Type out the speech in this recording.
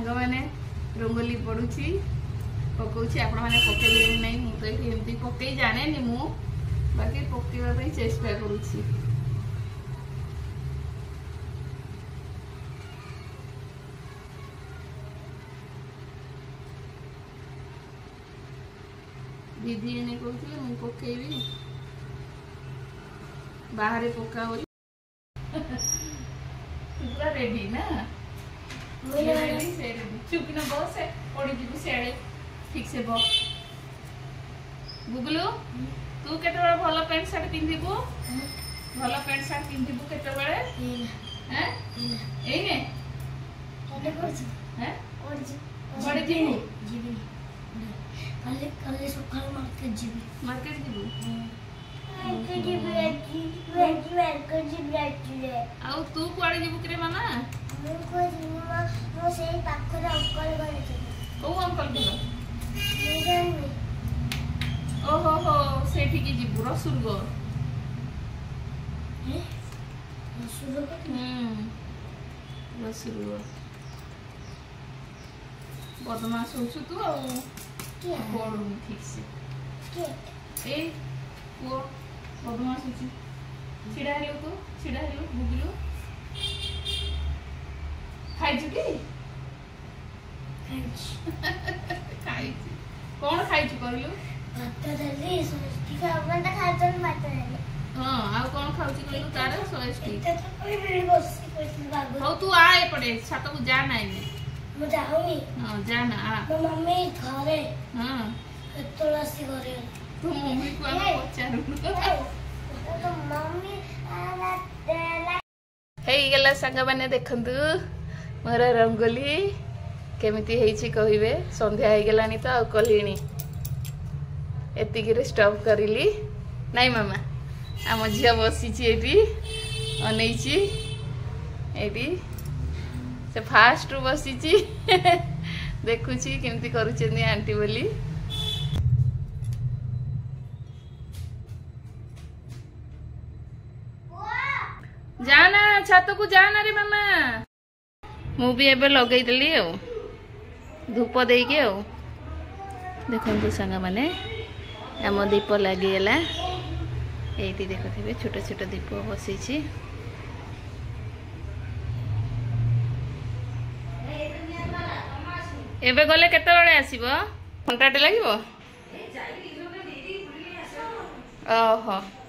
सांग मैंने रंगोली पड़ुची पकाउची आपण माने पकेइले नहीं मु तो एमती पकई जाने नि मु बाकी पकेवा पई चेष्टा करूची दीदी ने कहते मु पकेबी बाहर पका बोली पूरा रेडी ना रेडी से चुप ना बस पड़ी जीवु सियाड़े ठीक से बस गुगलू तू केते बड़े भलो पैंट शर्ट पिंधिबू भलो पैंट शर्ट पिंधिबू केते बड़े हैं एई ने कले करछ हैं और बड़े जीवु जीवी कले कले सकाळ मार्केट जीवी आउ तू कुआड़े जीवु करे मामा मु को जीवु मो से पाखरे अंकल घरे ओ अंकल घर मु जानी ओहो हो सेठी की जीवु रसुलगो ए रसुलगो बदमाश होछु तू आ के पढु ठीक से के ए वो बदमाश होछु छिड़ा हेलो तू छिड़ा हेलो गुगलू खाइ छु की खाइ छु कोन खाइ छु कहलु भात डाली सोस्टी का अपन त खातन भात डाली हां आ कोन खाउ छु कहलु तार सोस्टी त तो कोई मिल बसी कोई बागो हो तू आ ए पड़े छात को जा नाही मु जाऊनी हां जा ना आ तो मम्मी घरे हां तुलसी घरे तो मम्मी को आ पचारू तो मम्मी हे गला संग माने देखंतु मोर रंगोली केमिति हेछि कहिबे संध्या हे गेलानी तो आ कलिनी एतिकी रे स्टॉप करिली नाही मामा आम झिया बसीछि एटी अनैछि एटी से फास्ट रु बसीछि देखुछि केमिति करूछनी आंटी बोली जाना छात को जाना रे मामा मु भी एबे लगई देली आ धूप दे के आ देखंतु संग माने आम दीप लगी गला एटी देखथिबे छोट छोट दीप बसीछि एबे गले केते बळे आसीबो घंटाटे लागिबो ओहो